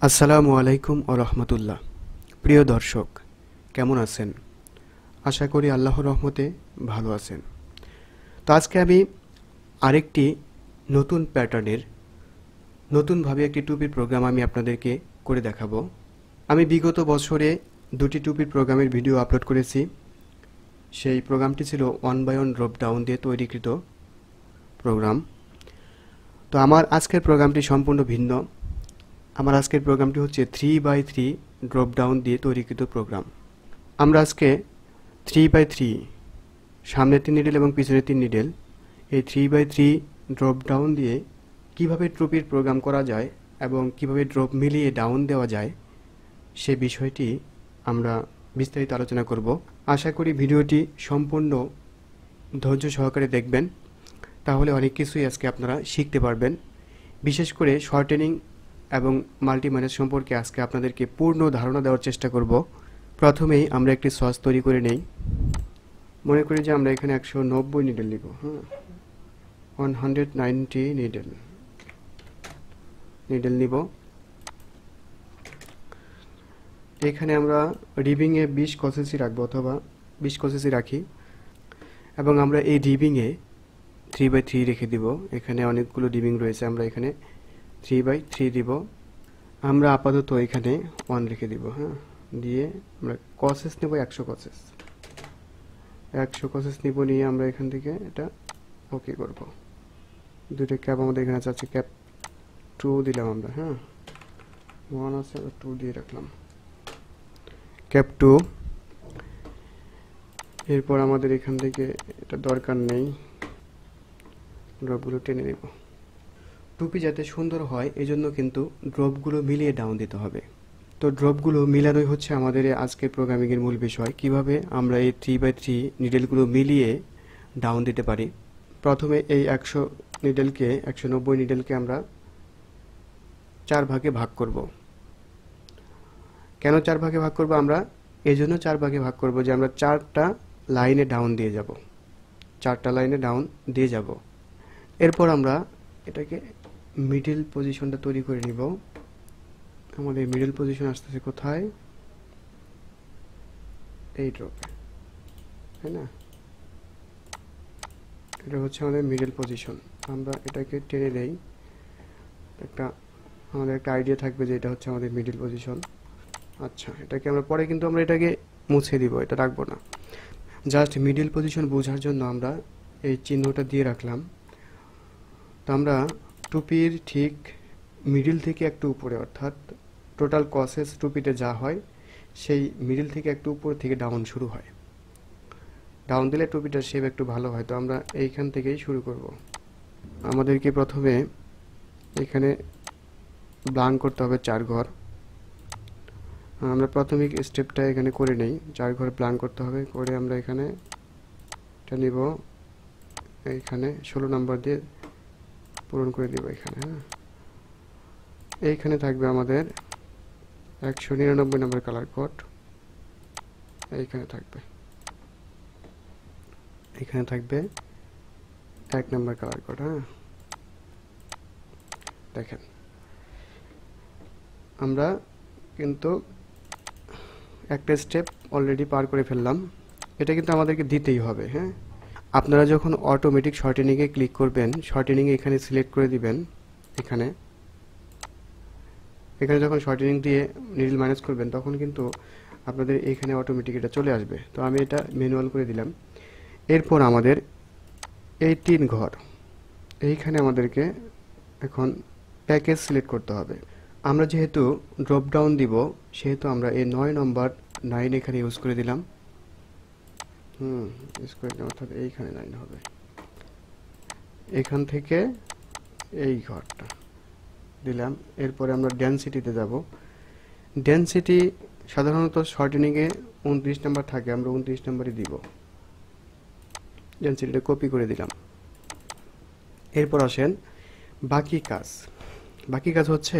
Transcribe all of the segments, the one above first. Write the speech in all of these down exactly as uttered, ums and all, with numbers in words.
আসসালামু আলাইকুম ওয়া রাহমাতুল্লাহ। প্রিয় দর্শক, কেমন আছেন? আশা করি আল্লাহর রহমতে ভালো আছেন। তো আজকে আমি আরেকটি নতুন প্যাটার্নের নতুনভাবে একটি টুপির প্রোগ্রাম আমি আপনাদেরকে করে দেখাবো। আমি বিগত বছরে দুটি টুপির প্রোগ্রামের ভিডিও আপলোড করেছি। সেই প্রোগ্রামটি ছিল one by one drop down দিয়ে তৈরিকৃত প্রোগ্রাম। তো আমার আজকের প্রোগ্রামটি সম্পূর্ণ ভিন্ন। আমার আজকের প্রোগ্রামটি হচ্ছে three by three drop down দিয়ে তৈরিকৃত প্রোগ্রাম। আমরা আজকে থ্রি বাই থ্রি সামনের তিন নিডেল এবং পিছনের তিন নিডেল এই three by three drop down দিয়ে কিভাবে টুপির প্রোগ্রাম করা যায় এবং কিভাবে ড্রপ মিলিয়ে ডাউন দেওয়া যায় সে বিষয়টি আমরা বিস্তারিত আলোচনা করব। আশা করি ভিডিওটি সম্পূর্ণ ধৈর্য সহকারে দেখবেন, তাহলে অনেক কিছুই আজকে আপনারা শিখতে পারবেন। বিশেষ করে শর্টেনিং এবং মাল্টিমাইনাস সম্পর্কে আজকে আপনাদেরকে পূর্ণ ধারণা দেওয়ার চেষ্টা করব। প্রথমেই আমরা একটি সস তৈরি করে নেই। মনে করি যে আমরা এখানে একশো নব্বই নিডেল নিব। হ্যাঁ, one hundred ninety needle needle নিব। এখানে আমরা রিবিংয়ে বিশ কসেসি রাখবো অথবা বিশ কসেসি রাখি এবং আমরা এই রিবিংয়ে থ্রি বাই থ্রি রেখে দিব। এখানে অনেকগুলো রিবিং রয়েছে, আমরা এখানে থ্রি বাই থ্রি দিব। আমরা আপাতত এখানে ওয়ান রেখে দিব। হ্যাঁ, দিয়ে আমরা কসেস নেব একশো কসেস একশো কসেস নিব। নিয়ে আমরা এখান থেকে এটা ওকে করব। দুটো ক্যাপ আমাদের এখানে আছে, ক্যাপ টু দিলাম আমরা। হ্যাঁ, ওয়ান আছে, টু দিয়ে রাখলাম, ক্যাপ টু। এরপর আমাদের এখান থেকে এটা দরকার নেই, ড্রপগুলো টেনে নেব। টুপি যাতে সুন্দর হয় এই জন্য কিন্তু ড্রপগুলো মিলিয়ে ডাউন দিতে হবে। তো ড্রপগুলো মিলানোই হচ্ছে আমাদের আজকের প্রোগ্রামিংয়ের মূল বিষয়, কিভাবে আমরা এই থ্রি বাই থ্রি নিডেলগুলো মিলিয়ে ডাউন দিতে পারি। প্রথমে এই একশো নিডেলকে একশো নব্বই নিডেলকে আমরা চার ভাগে ভাগ করব। কেন চার ভাগে ভাগ করব? আমরা এই জন্য চার ভাগে ভাগ করব যে আমরা চারটা লাইনে ডাউন দিয়ে যাব চারটা লাইনে ডাউন দিয়ে যাব। এরপর আমরা এটাকে মিডল পজিশনটা তৈরি করে নিব। আমাদের মিডল পজিশন আসতেছে কোথায়? এই ড্রপে, তাই না? এটা হচ্ছে আমাদের মিডল পজিশন। আমরা এটাকে টেনে নেই, একটা আমাদের একটা আইডিয়া থাকবে যে এটা হচ্ছে আমাদের মিডল পজিশন। আচ্ছা, এটাকে আমরা পরে কিন্তু আমরা এটাকে মুছে দিব, এটা রাখবো না। জাস্ট মিডল পজিশন বোঝার জন্য আমরা এই চিহ্নটা দিয়ে রাখলাম। তো আমরা টুপির ঠিক মিডল থেকে একটু উপরে, অর্থাৎ টোটাল কসেস টুপিতে যা হয় সেই মিডল থেকে একটু উপর থেকে ডাউন শুরু হয়। ডাউন দিলে টুপিটার শেপ একটু ভালো হয়। তো আমরা এইখান থেকেই শুরু করব। আমাদেরকে প্রথমে এখানে ব্লাঙ্ক করতে হবে চার ঘর। আমরা প্রাথমিক স্টেপটা এখানে করে নেই, চার ঘর ব্লাঙ্ক করতে হবে। করে আমরা এখানে এটা নিব, এইখানে ষোলো নম্বর দিয়ে পূরণ করে দিব এখানে। হ্যাঁ, এইখানে থাকবে আমাদের একশো নিরানব্বই নম্বর কালার কোড, এইখানে থাকবে এখানে থাকবে এক নম্বর কালার কোড। হ্যাঁ, দেখেন আমরা কিন্তু একটা স্টেপ অলরেডি পার করে ফেললাম। এটা কিন্তু আমাদেরকে দিতেই হবে। হ্যাঁ, আপনারা যখন অটোমেটিক শর্টেনিংয়ে ক্লিক করবেন, শর্টেনিংয়ে এখানে সিলেক্ট করে দিবেন। এখানে এখানে যখন শর্টেনিং দিয়ে নিডল মাইনাস করবেন তখন কিন্তু আপনাদের এখানে অটোমেটিক এটা চলে আসবে। তো আমি এটা ম্যানুয়াল করে দিলাম। এরপর আমাদের এই তিন ঘর, এইখানে আমাদেরকে এখন প্যাকেজ সিলেক্ট করতে হবে। আমরা যেহেতু ড্রপ ডাউন দিব সেহেতু আমরা এই নয় নম্বর নাইন এখানে ইউজ করে দিলাম। হুম ইউজ করে দিলাম, অর্থাৎ এইখানে নাইন হবে। এখান থেকে এই ঘরটা দিলাম। এরপরে আমরা ডেনসিটিতে যাব। ডেনসিটি সাধারণত শর্টেনিংয়ে উনত্রিশ নম্বর থাকে, আমরা উনত্রিশ নম্বরই দিব। ডেনসিটিটা কপি করে দিলাম। এরপর আসেন বাকি কাজ। বাকি কাজ হচ্ছে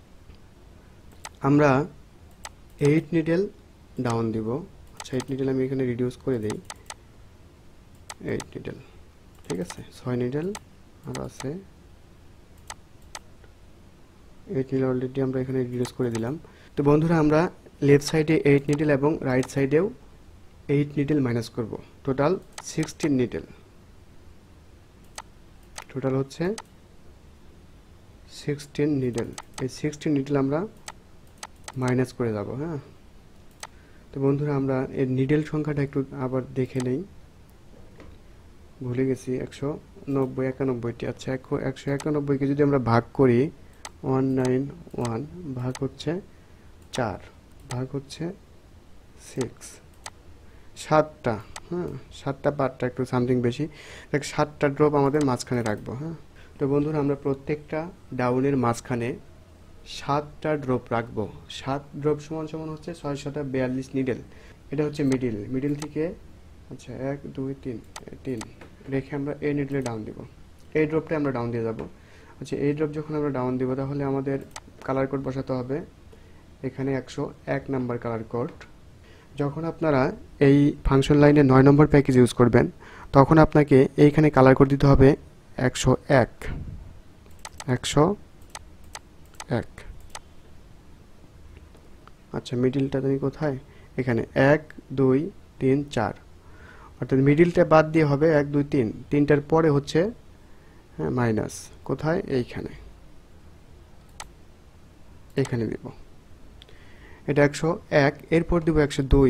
আমরা এইট নিডেল ডাউন দিব। আচ্ছা, এইট নিডেল আমি এখানে রিডিউস করে দিই। এইট নিডেল, ঠিক আছে। ছয় নিডেল আর আছে এইট নিডল অলরেডি আমরা এখানে রিডিউস করে দিলাম। তো বন্ধুরা আমরা লেফট সাইডে এইট নিডল এবং রাইট সাইডেও এইট নিডল মাইনাস করব, টোটাল সিক্সটিন নিডল। টোটাল হচ্ছে সিক্সটিন নিডল। এই সিক্সটিন নিডল আমরা মাইনাস করে যাব। হ্যাঁ, তো বন্ধুরা আমরা এর নিডল সংখ্যাটা একটু আবার দেখে নেই, ভুলে গেছি। একশো নব্বই একানব্বইটি। আচ্ছা, একশো একানব্বইকে যদি আমরা ভাগ করি, ওয়ান নাইন ওয়ান ভাগ হচ্ছে চার, ভাগ হচ্ছে সিক্স, সাতটা। হ্যাঁ, সাতটা পার্টটা একটু সামথিং বেশি, দেখ সাতটা ড্রপ আমাদের মাঝখানে রাখবো। হ্যাঁ, তো বন্ধুরা আমরা প্রত্যেকটা ডাউনের মাঝখানে সাতটা ড্রপ রাখবো। সাত ড্রপ সমান সমান হচ্ছে ছয় শত বিয়াল্লিশ নিডেল। এটা হচ্ছে মিডিল, মিডিল থেকে আচ্ছা এক দুই তিন তিন রেখে আমরা এই নিডলে ডাউন দিব, এই ড্রপটা আমরা ডাউন দিয়ে যাব। আচ্ছা, এই ড্রপ যখন আমরা ডাউন দিব তাহলে আমাদের কালার কোড বসাতে হবে এখানে একশো এক নাম্বার কালার কোড। যখন আপনারা এই ফাংশন লাইনে নয় নম্বর প্যাকেজ ইউজ করবেন তখন আপনাকে এইখানে কালার কোড দিতে হবে একশো এক, একশো এক। আচ্ছা, মিডিলটা জানি কোথায়, এখানে এক দুই তিন চার, অর্থাৎ মিডিলটা বাদ দিয়ে হবে এক দুই তিন, তিনটার পরে হচ্ছে হ্যাঁ মাইনাস, কোথায় এইখানে, এখানে দিব। এটা একশো এক, এরপর দিব একশো দুই,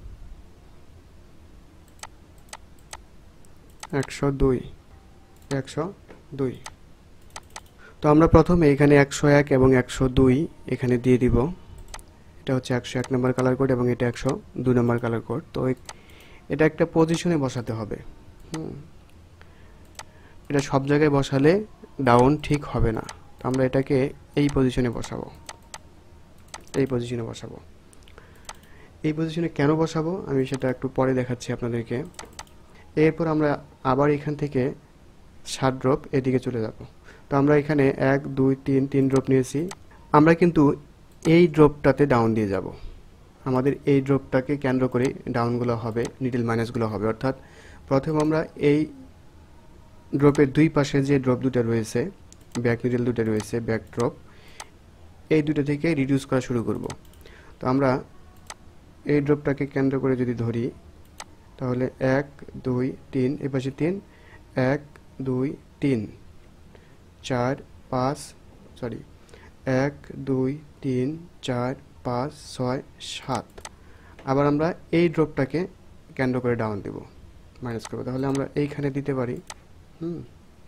একশো দুই, একশো দুই। তো আমরা প্রথমে এখানে একশো এক এবং একশো দুই এখানে দিয়ে দিব। এটা হচ্ছে একশো এক নম্বর কালার কোড এবং এটা একশো দুই নম্বর কালার কোড। তো এটা একটা পজিশনে বসাতে হবে। হুম, এটা সব জায়গায় বসালে ডাউন ঠিক হবে না, তো আমরা এটাকে এই পজিশনে বসাবো, এই পজিশনে বসাবো। এই পজিশনে কেন বসাবো আমি সেটা একটু পরে দেখাচ্ছি আপনাদেরকে। এরপর আমরা আবার এখান থেকে সাত ড্রপ এদিকে চলে যাব। তো আমরা এখানে এক দুই তিন তিন ড্রপ নিয়েছি, আমরা কিন্তু এই ড্রপটাতে ডাউন দিয়ে যাব। আমাদের এই ড্রপটাকে কেন্দ্র করে ডাউনগুলো হবে, নিডল মাইনাসগুলো হবে। অর্থাৎ প্রথম আমরা এই ড্রপের দুই পাশে যে ড্রপ দুটো রয়েছে, ব্যাক নিডল দুটো রয়েছে, ব্যাক ড্রপ, এই দুটো থেকে রিডিউস করা শুরু করব। তো আমরা এই ড্রপটাকে কেন্দ্র করে যদি ধরি তাহলে এক দুই তিন, এই পাশে তিন, এক দুই তিন চার পাঁচ, সরি এক দুই তিন চার পাঁচ ছয় সাত। আবার আমরা এই ড্রপটাকে কেন্দ্র করে ডাউন দেব, মাইনাস করবো। তাহলে আমরা এইখানে দিতে পারি। হুম,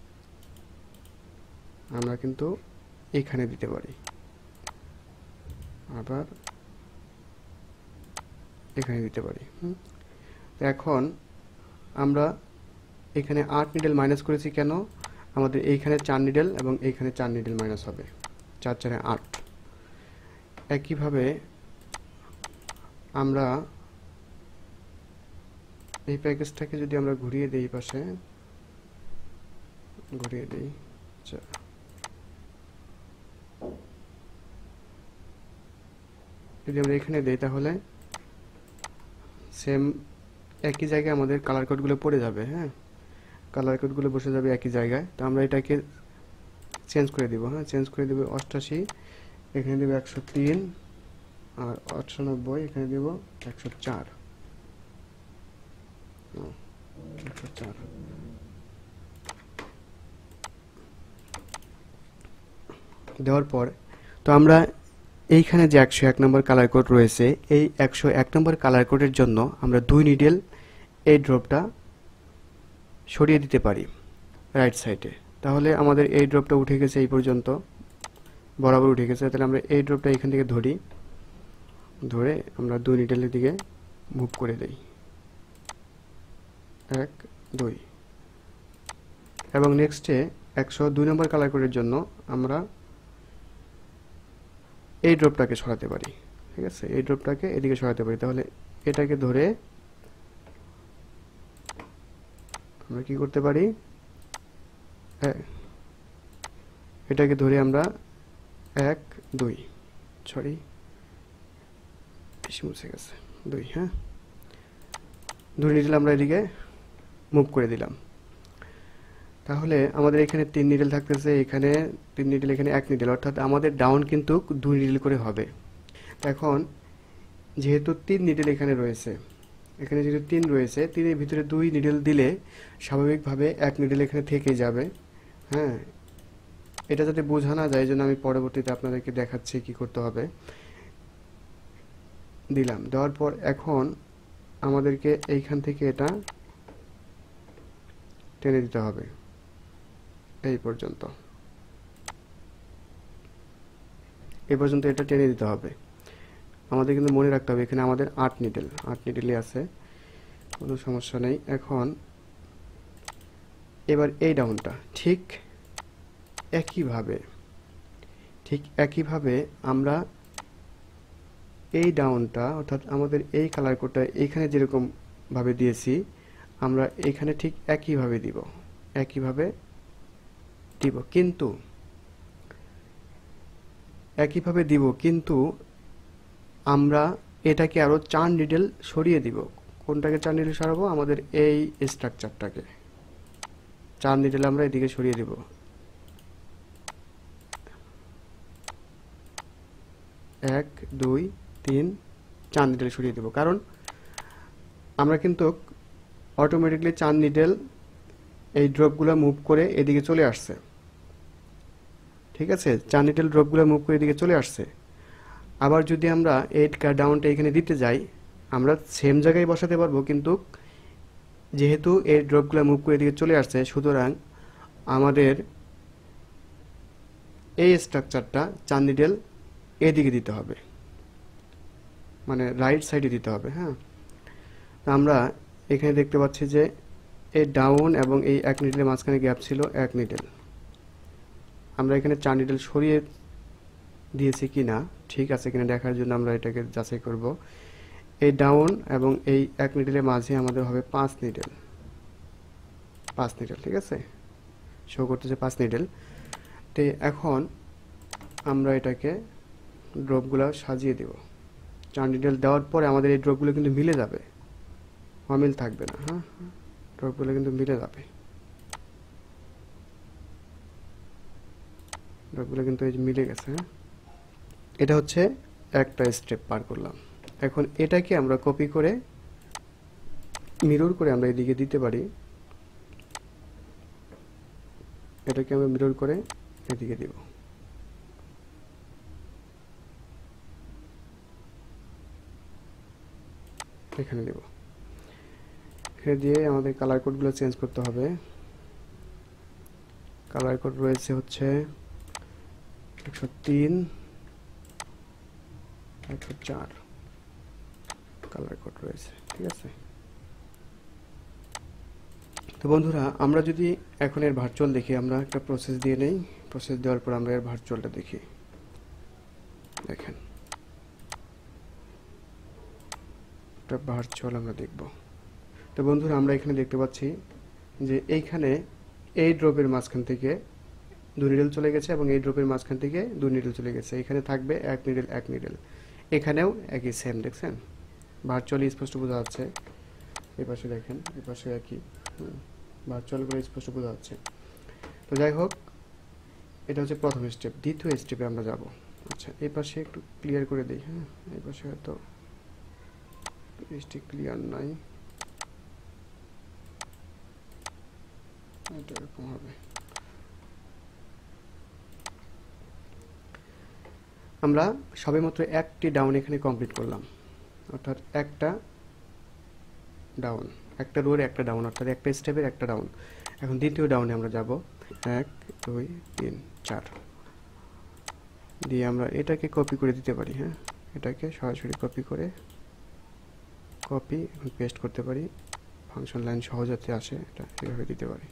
আমরা কিন্তু এইখানে দিতে পারি, আবার এখানে দিতে পারি। হুম, এখন আমরা এখানে আট নিডল মাইনাস করেছি কেন, আমাদের এইখানে চার নিডল এবং এইখানে চার নিডল মাইনাস হবে, চার চারে আট। একইভাবে আমরা এই প্যাকেজটাকে যদি আমরা ঘুরিয়ে দিই, পাশে ঘুরিয়ে দিই, আচ্ছা যদি আমরা এখানে দিই তাহলে সেম একই জায়গায় আমাদের কালার কোডগুলো পড়ে যাবে। হ্যাঁ, কালার কোডগুলো বসে যাবে একই জায়গায়। তো আমরা এটাকে চেঞ্জ করে দিব। হ্যাঁ, চেঞ্জ করে দেব অষ্টাশি, এখানে দেব একশো তিন, আর আটানব্বই এখানে দেব একশো চার, একশো চার। দেওয়ার পর তো আমরা এইখানে যে একশো এক নম্বর কালার কোড রয়েছে, এই একশো এক নম্বর কালার কোডের জন্য আমরা দুই নিডেল এই ড্রপটা সরিয়ে দিতে পারি রাইট সাইডে। তাহলে আমাদের এই ড্রপটা উঠে গেছে, এই পর্যন্ত বরাবর উঠে গেছে। তাহলে আমরা এই ড্রপটা এখান থেকে ধরি, ধরে আমরা দুই নিডেলের দিকে মুভ করে দেই, এক দুই। এবং নেক্সটে একশো দুই নম্বর কালার কোডের জন্য আমরা এই ড্রপটাকে সরাতে পারি। ঠিক আছে, এই ড্রপটাকে এদিকে সরাতে পারি। তাহলে এটাকে ধরে আমরা কি করতে পারি, হ্যাঁ এটাকে ধরে আমরা এক দুই, সরি বেশি মুছে গেছে, দুই, হ্যাঁ ধরে নিয়ে আমরা এদিকে মুভ করে দিলাম। তাহলে আমাদের এখানে তিন নিডল থাকতেছে, এখানে তিন নিডল, এখানে এক নিডল, অর্থাৎ আমাদের ডাউন কিন্তু দুই নিডল করে হবে। এখন যেহেতু তিন নিডল এখানে রয়েছে, এখানে যেহেতু তিন রয়েছে, তিনের ভিতরে দুই নিডল দিলে স্বাভাবিকভাবে এক নিডল এখানে থেকে যাবে। হ্যাঁ, এটা যাতে বোঝা না যায়, জন্য আমি পরবর্তীতে আপনাদেরকে দেখাচ্ছি কি করতে হবে। দিলাম, দেওয়ার পর এখন আমাদেরকে এইখান থেকে এটা টেনে দিতে হবে এই পর্যন্ত, এই পর্যন্ত এটা টেনে দিতে হবে। আমাদের কিন্তু মনে রাখতে হবে এখানে আমাদের আট নিডল, আট নিডলই আছে, কোনো সমস্যা নেই। এখন এবার এই ডাউনটা ঠিক একইভাবে, ঠিক একইভাবে আমরা এই ডাউনটা, অর্থাৎ আমাদের এই কালার কোডটা এইখানে যেরকম ভাবে দিয়েছি, আমরা এখানে ঠিক একইভাবে দিব, একইভাবে দিব, কিন্তু একইভাবে দিব কিন্তু আমরা এটাকে আরো চার নিডল সরিয়ে দিব। কোনটাকে চার নিডল সরাবো? আমাদের এই স্ট্রাকচারটাকে চার নিডল আমরা এদিকে সরিয়ে দিব। এক, দুই, তিন, চার নিডল সরিয়ে দেব, কারণ আমরা কিন্তু অটোমেটিকলি চার নিডল এই ড্রপগুলো মুভ করে এদিকে চলে আসছে। ঠিক আছে, চার নিডল ড্রপগুলো মুভ করে এদিকে চলে আসছে। আবার যদি আমরা এইট ডাউনটা এখানে দিতে যাই, আমরা সেম জায়গায় বসাতে পারবো, কিন্তু যেহেতু এই ড্রপগুলো মুভ করে এদিকে চলে আসছে, সুতরাং আমাদের এই স্ট্রাকচারটা চার নিডল এদিকে দিতে হবে, মানে রাইট সাইডে দিতে হবে। হ্যাঁ, আমরা এখানে দেখতে পাচ্ছি যে এই ডাউন এবং এই এক নিডলের মাঝখানে গ্যাপ ছিল এক নিডল, আমরা এখানে চার নিডল সরিয়ে দিয়েছি কিনা ঠিক আছে কিনা দেখার জন্য আমরা এটাকে যাচাই করব। এই ডাউন এবং এই এক নিডলের মাঝে আমাদের হবে পাঁচ নিডল, পাঁচ নিডল, ঠিক আছে, শো করতেছে পাঁচ নিডল। তো এখন আমরা এটাকে ড্রপগুলো সাজিয়ে দেব। চার নিডল দেওয়ার পরে আমাদের এই ড্রপগুলো কিন্তু মিলে যাবে, অমিল থাকবে না। হ্যাঁ, ড্রপগুলো কিন্তু মিলে যাবে, ড্রপগুলো কিন্তু এই যে মিলে গেছে। হ্যাঁ, এটা হচ্ছে একটা স্টেপ পার করলাম। এখন এটাকে আমরা কপি করে মিরর করে আমরা এদিকে দিতে পারি, এটাকে আমরা মিরর করে এদিকে দিব। এখানে দেব, এখানে দিয়ে আমাদের কালার কোডগুলো চেঞ্জ করতে হবে। কালার কোড রয়েছে হচ্ছে একশো তিন, একশো চার কালার কোড রয়েছে, ঠিক আছে। তো বন্ধুরা, আমরা যদি এখন এর ভার্চুয়াল দেখি, আমরা একটা প্রসেস দিয়ে নেই, প্রসেস দেওয়ার পর আমরা এর ভার্চুয়ালটা দেখি। দেখেন, একটা ভার্চুয়াল আমরা দেখব। তো বন্ধুরা, আমরা এখানে দেখতে পাচ্ছি যে এইখানে এই ড্রপের মাঝখান থেকে দুই নিডল চলে গেছে এবং এই ড্রপের মাঝখান থেকে দুই নিডল চলে গেছে। এখানে থাকবে এক নিডল, এক নিডল, এখানেও একই সেম। দেখছেন, ভার্চুয়ালি স্পষ্ট বোঝা যাচ্ছে। এই পাশে দেখেন, এই পাশে একই, ভার্চুয়াল করে স্পষ্ট বোঝা যাচ্ছে। তো যাই হোক, এটা হচ্ছে প্রথম স্টেপ। দ্বিতীয় স্টেপে আমরা যাব। আচ্ছা, এই পাশে একটু ক্লিয়ার করে দিই। হ্যাঁ, এই পাশে হয়তো স্টিক ক্লিয়ার নাই, এটা এরকম হবে। আমরা সবেমাত্র একটি ডাউন এখানে কমপ্লিট করলাম, অর্থাৎ একটা ডাউন, একটা রোর একটা ডাউন, অর্থাৎ একটা স্টেপের একটা ডাউন। এখন দ্বিতীয় ডাউনে আমরা যাব, এক, দুই, তিন, চার দিয়ে আমরা এটাকে কপি করে দিতে পারি। হ্যাঁ, এটাকে সরাসরি কপি করে কপি পেস্ট করতে পারি, ফাংশন লাইন সহজতে আসে, এটা এভাবে দিতে পারি।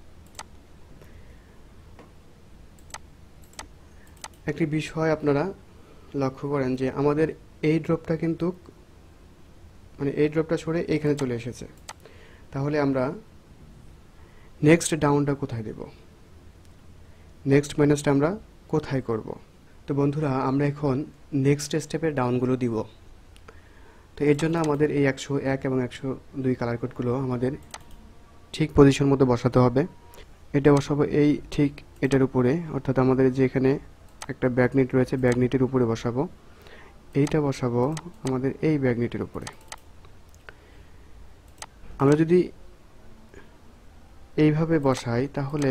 একটি বিষয় আপনারা লক্ষ্য করেন যে আমাদের এই ড্রপটা কিন্তু, মানে এই ড্রপটা সরে এইখানে চলে এসেছে। তাহলে আমরা নেক্সট ডাউনটা কোথায় দেব, নেক্সট মাইনাসটা আমরা কোথায় করব? তো বন্ধুরা, আমরা এখন নেক্সট স্টেপের ডাউনগুলো দিব। তো এর জন্য আমাদের এই একশো এক এবং একশো দুই কালার কোডগুলো আমাদের ঠিক পজিশন মতো বসাতে হবে এটা বসাবো এই ঠিক এটার উপরে, অর্থাৎ আমাদের যে এখানে একটা ব্যাকনিট রয়েছে ব্যাকনিটের উপরে বসাবো। এইটা বসাবো আমাদের এই ব্যাকনিটের উপরে। আমরা যদি এইভাবে বসাই তাহলে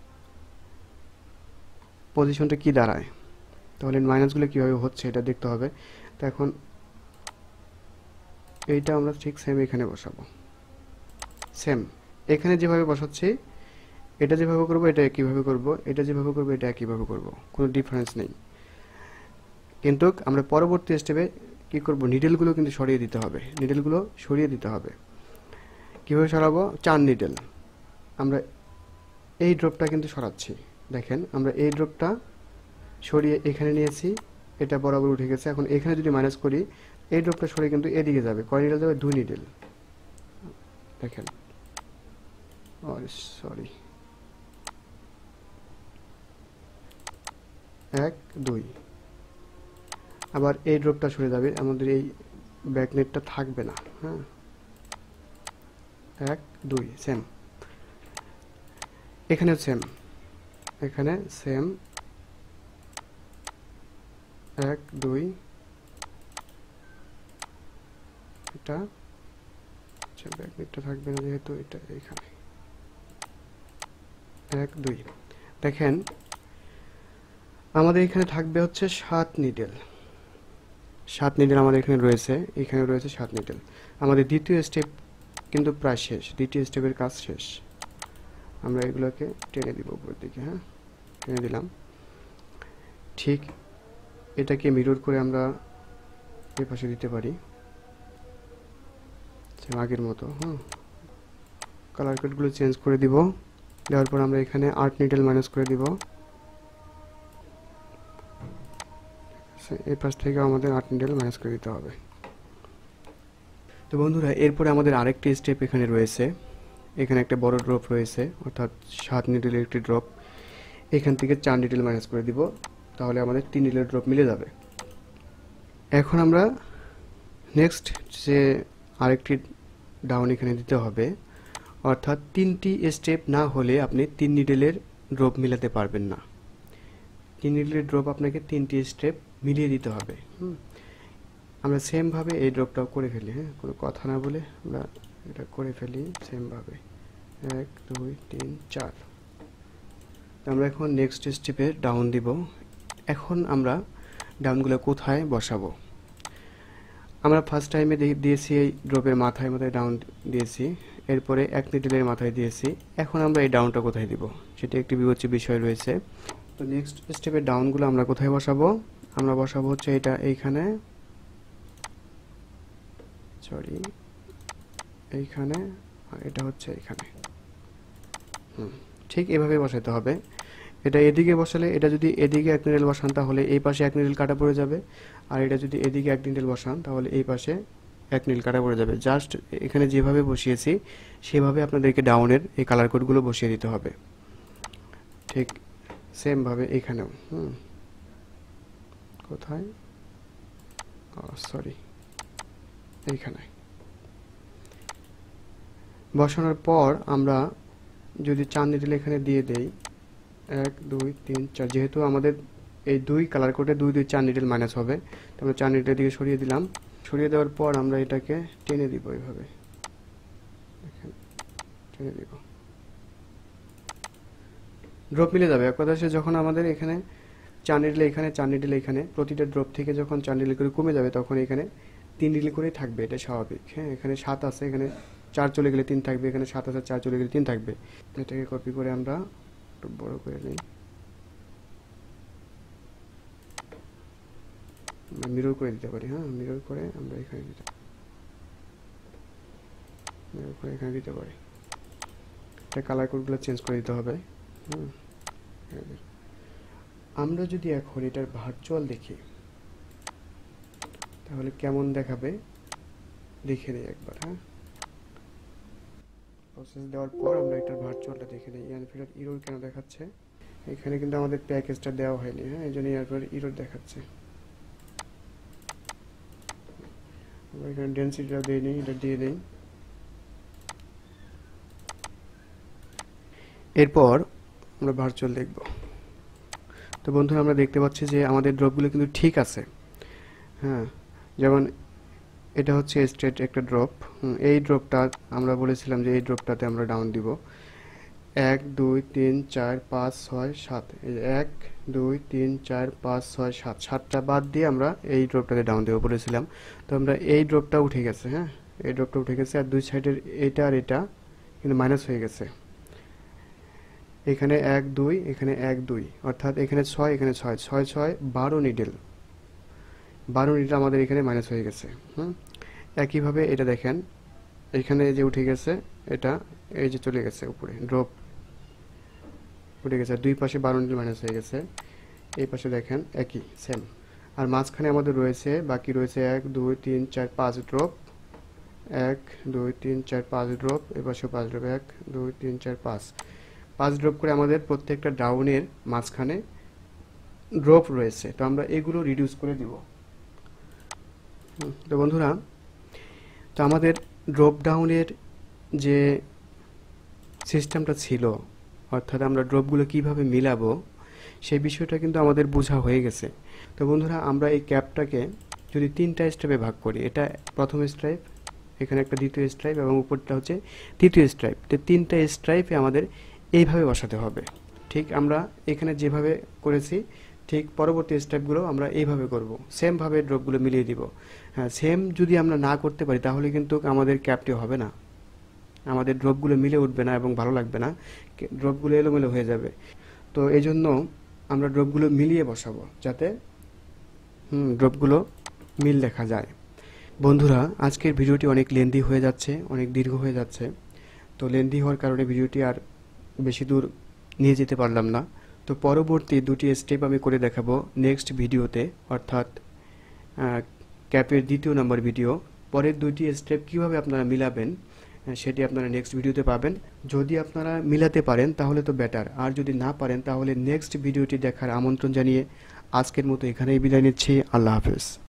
পজিশনটা কি দাঁড়ায়, তাহলে মাইনাসগুলো কীভাবে হচ্ছে এটা দেখতে হবে। তো এখন এইটা আমরা ঠিক সেম এখানে বসাবো, সেম এখানে যেভাবে বসাচ্ছি এটা যেভাবে করব এটা একইভাবে করব, এটা যেভাবে করব এটা একইভাবে করব, কোনো ডিফারেন্স নেই। কিন্তু আমরা পরবর্তী স্টেপে কি করব, নিডেলগুলো কিন্তু সরিয়ে দিতে হবে, নিডেলগুলো সরিয়ে দিতে হবে। কীভাবে সরাবো, চার নিডেল আমরা এই ড্রপটা কিন্তু সরাচ্ছি। দেখেন আমরা এই ড্রপটা সরিয়ে এখানে নিয়েছি, এটা বরাবর উঠে গেছে। এখন এখানে যদি মাইনাস করি এই ড্রপটা সরিয়ে কিন্তু এদিকে যাবে, কয় নিডেল যাবে, দুই নিডেল। দেখেন সরি এক দুই, আবার এই ড্রপটা সরে যাবে, আমাদের এই ব্যাকনেটটা থাকবে না। হ্যাঁ এক দুই সেম, এখানে সেম, এখানে সেম এক দুই, এটা আচ্ছা ব্যাকনেটটা থাকবে না যেহেতু এটা এখানে এক দুই। দেখেন আমাদের এখানে থাকবে হচ্ছে সাত নিডেল, সাত নিডেল আমাদের এখানে রয়েছে, এখানে রয়েছে সাত নিডেল। আমাদের দ্বিতীয় স্টেপ কিন্তু প্রায় শেষ, দ্বিতীয় স্টেপের কাজ শেষ। আমরা এগুলোকে টেনে দিব উপরের দিকে, হ্যাঁ টেনে দিলাম। ঠিক এটাকে মিরর করে আমরা এই পাশে দিতে পারি আগের মতো। হ্যাঁ কালার কোডগুলো চেঞ্জ করে দিব, দেওয়ার পর আমরা এখানে আট নিডেল মাইনাস করে দিব, এই পাশ থেকে আমাদের আট নিডেল মাইনাস করে দিতে হবে। তো বন্ধুরা এরপরে আমাদের আরেকটি স্টেপ এখানে রয়েছে, এখানে একটা বড় ড্রপ রয়েছে অর্থাৎ সাত নিডেলের একটি ড্রপ, এখান থেকে চার নিডেল মাইনাস করে দিব, তাহলে আমাদের তিন নিডেলের ড্রপ মিলে যাবে। এখন আমরা নেক্সট যে আরেকটি ডাউন এখানে দিতে হবে, অর্থাৎ তিনটি স্টেপ না হলে আপনি তিন নিডেলের ড্রপ মিলাতে পারবেন না। তিন নিডেলের ড্রপ আপনাকে তিনটি স্টেপ মিলিয়ে দিতে হবে। হুম আমরা সেমভাবে এই ড্রপটাও করে ফেলি, হ্যাঁ কোনো কথা না বলে আমরা এটা করে ফেলি সেমভাবে এক দুই তিন চার। তো আমরা এখন নেক্সট স্টেপে ডাউন দিব। এখন আমরা ডাউনগুলো কোথায় বসাবো, আমরা ফার্স্ট টাইমে দিয়েছি এই ড্রপের মাথায় মাথায় ডাউন দিয়েছি, এরপরে এক নিডেলের মাথায় দিয়েছি। এখন আমরা এই ডাউনটা কোথায় দিব সেটা একটি বিবেচ্য বিষয় রয়েছে। তো নেক্সট স্টেপের ডাউনগুলো আমরা কোথায় বসাবো, আমরা বসাবো হচ্ছে এটা এইখানে, সরি এইখানে, আর এটা হচ্ছে এখানে। হুম ঠিক এভাবে বসাতে হবে। এটা এদিকে বসালে, এটা যদি এদিকে এক নিডেল বসান তাহলে এই পাশে এক নিডেল কাটা পড়ে যাবে, আর এটা যদি এদিকে এক নিডেল বসান তাহলে এই পাশে এক নিডেল কাটা পড়ে যাবে। জাস্ট এখানে যেভাবে বসিয়েছি সেভাবে আপনাদেরকে ডাউনের এই কালার কোডগুলো বসিয়ে দিতে হবে, ঠিক সেমভাবে এখানেও। হুম কোথায়, সরি এইখানে বসানোর পর আমরা যদি চার নিডেল এখানে দিয়ে দেই এক দুই তিন চার, যেহেতু আমাদের এই দুই কালার কোডে দুই দুই চার নিডেল মাইনাস হবে, তো আমরা চার নিডেল দিকে সরিয়ে দিলাম। সরিয়ে দেওয়ার পর আমরা এটাকে টেনে দিব, এইভাবে টেনে দিব, ড্রপ মিলে যাবে। এক কথা সে যখন আমাদের এখানে চার নিডেল এখানে চার নিডেল এখানে, প্রতিটা ড্রপ থেকে যখন চার নিডেল করে কমে যাবে তখন এখানে তিন নিডেল করেই থাকবে, এটা স্বাভাবিক। হ্যাঁ এখানে সাত আছে, এখানে চার চলে গেলে তিন থাকবে, এখানে সাত আছে চার চলে গেলে তিন থাকবে। এটাকে কপি করে আমরা একটু বড় করে নিই, মিরর করে দিতে পারি। হ্যাঁ মিরর করে আমরা এখানে দিতে মিরর করে এখানে দিতে পারি। এটা কালার কোডগুলো চেঞ্জ করে দিতে হবে। হুম আমরা যদি এখন এটার ভার্চুয়াল দেখি তাহলে কেমন দেখাবে দেখে নিই একবার। হ্যাঁ প্রসেস দেওয়ার পর আমরা এটার ভার্চুয়ালটা দেখে নিই। ইয়ারফিডার ইরর কেন দেখাচ্ছে, এখানে কিন্তু আমাদের প্যাকেজটা দেওয়া হয়নি। হ্যাঁ এই জন্য ইয়ারফিডার ইরর দেখাচ্ছে। আমরা এখানে ডেন্সিটিটা দিয়ে নিই, এটা দিয়ে নিই। এরপর আমরা ভার্চুয়াল দেখব। তো বন্ধুরা আমরা দেখতে পাচ্ছি যে আমাদের ড্রপগুলো কিন্তু ঠিক আছে। হ্যাঁ, যেমন এটা হচ্ছে স্ট্রেট একটা ড্রপ। এই ড্রপটা আমরা বলেছিলাম যে এই ড্রপটাতে আমরা ডাউন দিব এক দুই তিন চার পাঁচ ছয় সাত। এক দুই তিন চার পাঁচ ছয় সাত, সাতটা বাদ দিয়ে আমরা এই ড্রপটাতে ডাউন দেবো বলেছিলাম। তো আমরা এই ড্রপটা উঠে গেছে। হ্যাঁ, এই ড্রপটা উঠে গেছে, আর দুই সাইডের এটা আর এটা কিন্তু মাইনাস হয়ে গেছে। এখানে এক দুই, এখানে এক দুই, অর্থাৎ এখানে ছয়, এখানে ছয়, ছয় ছয় বারো নিডেল, বারো নিডেল আমাদের এখানে মাইনাস হয়ে গেছে। হুম, একইভাবে এটা দেখেন, এখানে যে উঠে গেছে এটা এই যে চলে গেছে উপরে, ড্রপ উঠে গেছে, দুই পাশে বারো নিডেল মাইনাস হয়ে গেছে। এই পাশে দেখেন একই সেম। আর মাঝখানে আমাদের রয়েছে, বাকি রয়েছে এক দুই তিন চার পাঁচ ড্রপ, এক দুই তিন চার পাঁচ ড্রপ, এ পাশেও পাঁচ ড্রপ, এক দুই তিন চার পাঁচ, পাঁচ ড্রপ করে আমাদের প্রত্যেকটা ডাউনের মাঝখানে ড্রপ রয়েছে। তো আমরা এগুলো রিডিউস করে দিব। তো বন্ধুরা, তো আমাদের ড্রপ ডাউনের যে সিস্টেমটা ছিল, অর্থাৎ আমরা ড্রপগুলো কিভাবে মিলাবো সেই বিষয়টা কিন্তু আমাদের বোঝা হয়ে গেছে। তো বন্ধুরা, আমরা এই ক্যাপটাকে যদি তিনটা স্ট্রাইপে ভাগ করি, এটা প্রথম স্ট্রাইপ, এখানে একটা দ্বিতীয় স্ট্রাইপ এবং উপরটা হচ্ছে তৃতীয় স্ট্রাইপ। তো তিনটা স্ট্রাইপে আমাদের এইভাবে বসাতে হবে। ঠিক আমরা এখানে যেভাবে করেছি ঠিক পরবর্তী স্টেপগুলো আমরা এইভাবে করব, সেমভাবে ড্রপগুলো মিলিয়ে দিব। হ্যাঁ, সেম যদি আমরা না করতে পারি তাহলে কিন্তু আমাদের ক্যাপটি হবে না, আমাদের ড্রপগুলো মিলে উঠবে না এবং ভালো লাগবে না, ড্রপগুলো এলোমেলো হয়ে যাবে। তো এই জন্য আমরা ড্রপগুলো মিলিয়ে বসাবো যাতে হুম ড্রপগুলো মিল দেখা যায়। বন্ধুরা, আজকের ভিডিওটি অনেক লেন্দি হয়ে যাচ্ছে, অনেক দীর্ঘ হয়ে যাচ্ছে। তো লেন্দি হওয়ার কারণে ভিডিওটি আর বেশি দূর নিয়ে যেতে পারলাম না। তো পরবর্তী দুটি স্টেপ আমি করে দেখাবো নেক্সট ভিডিওতে, অর্থাৎ ক্যাপের দ্বিতীয় নম্বর ভিডিও। পরের দুইটি স্টেপ কিভাবে আপনারা মিলাবেন সেটি আপনারা নেক্সট ভিডিওতে পাবেন। যদি আপনারা মিলাতে পারেন তাহলে তো বেটার, আর যদি না পারেন তাহলে নেক্সট ভিডিওটি দেখার আমন্ত্রণ জানিয়ে আজকের মতো এখানেই বিদায় নিচ্ছি। আল্লাহ হাফেজ।